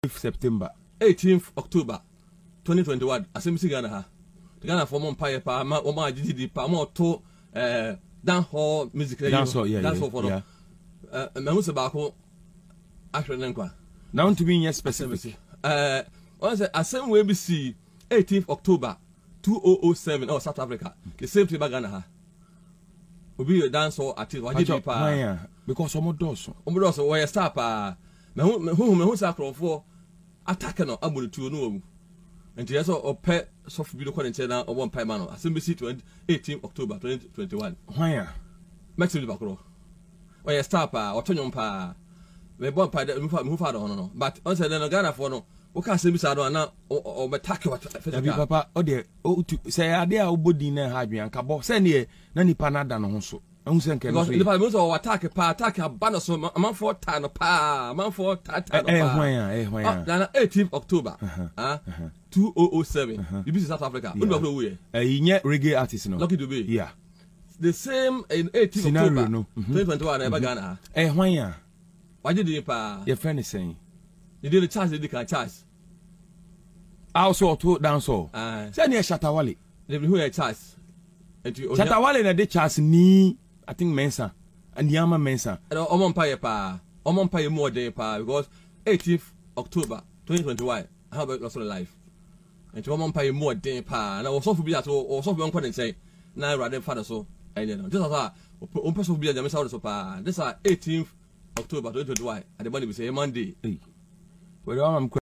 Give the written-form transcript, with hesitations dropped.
September 18th October 2021 asemisi Ghana ha Ghana for mon paye pa ma o ma gidi pa ma to dance hall music dance hall for no me hu se ba ko ahwe ne nkwa now to be specific on say asem we be see 18th October 2007 oh South Africa the same thing Ghana ha obi your dance hall artist wa gidi pa because omodoso we star pa me hu sa crofo attack no amulutu no omu and yes or pet soft video content na one pie man assembly 18 October 2021 why maximum bakro we star pa otonyo pa we bon pa mu fa do no but on say no Ghana for no we can assembly sa do na o attack what papa o de o say ade a obodi na ha adwen ka bo say ne na nipa na da no ho so ehun se nke no so nipa mo so attack pa attack abana so man for ta no pa man for ta no pa na 18th October 2007 you be South Africa we do we nye reggae artist no Lucky Dube yeah the same in 18th October 2021 e ba Ghana hwan ya why did you pa your friend is saying you did the chance they can chance also to dance all say near Shatta Wale they who a chance Shatta Wale na de chance ni I think Mensa and Yama Mensa and omon pa more day pa because 18th October 2021 how about lost life and to omon pa more day pa na so for be that or so be on say na rather father so and you know just as on person be the Mensa so pa this are 18th October 2021 at the money we say Monday well I'm